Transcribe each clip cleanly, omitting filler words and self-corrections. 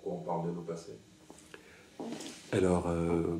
on parle de nos passés. Alors,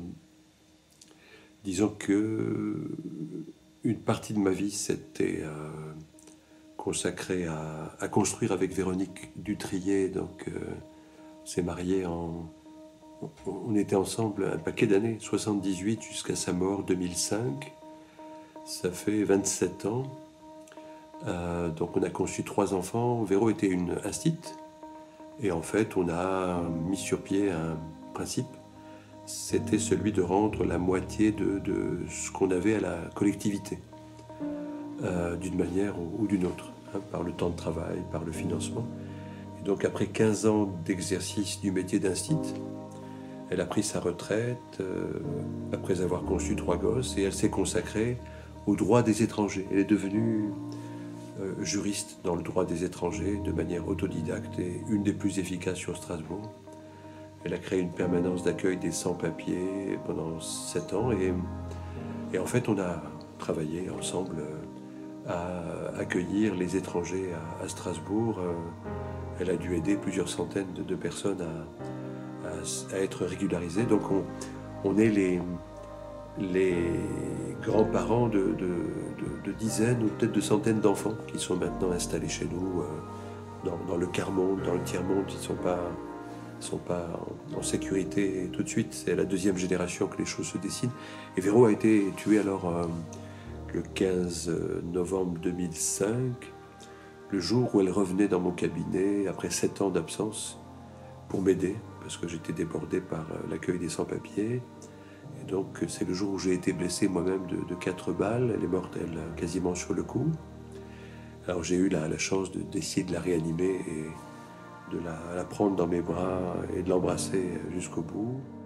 disons que une partie de ma vie s'était consacrée à construire avec Véronique Dutrier. Donc, on s'est mariés on était ensemble un paquet d'années, 78 jusqu'à sa mort, 2005. Ça fait 27 ans. Donc on a conçu 3 enfants. Véro était une instite. Et en fait, on a mis sur pied un principe. C'était celui de rendre la moitié de ce qu'on avait à la collectivité, d'une manière ou d'une autre, hein, par le temps de travail, par le financement. Et donc après 15 ans d'exercice du métier d'instite, elle a pris sa retraite après avoir conçu 3 gosses et elle s'est consacrée au droit des étrangers. Elle est devenue juriste dans le droit des étrangers de manière autodidacte et une des plus efficaces sur Strasbourg. Elle a créé une permanence d'accueil des sans-papiers pendant 7 ans et en fait on a travaillé ensemble à accueillir les étrangers à Strasbourg. Elle a dû aider plusieurs centaines de personnes à être régularisées. Donc on est les grands-parents de dizaines ou peut-être de centaines d'enfants qui sont maintenant installés chez nous dans le quart-monde, dans le tiers-monde, qui ne sont pas en sécurité tout de suite. C'est à la 2e génération que les choses se dessinent. Et Véro a été tuée alors le 15 novembre 2005, le jour où elle revenait dans mon cabinet après 7 ans d'absence pour m'aider, parce que j'étais débordé par l'accueil des sans-papiers. Et donc c'est le jour où j'ai été blessé moi-même de 4 balles. Elle est morte, elle, quasiment sur le coup. Alors j'ai eu la chance d'essayer de la réanimer et de la prendre dans mes bras et de l'embrasser jusqu'au bout.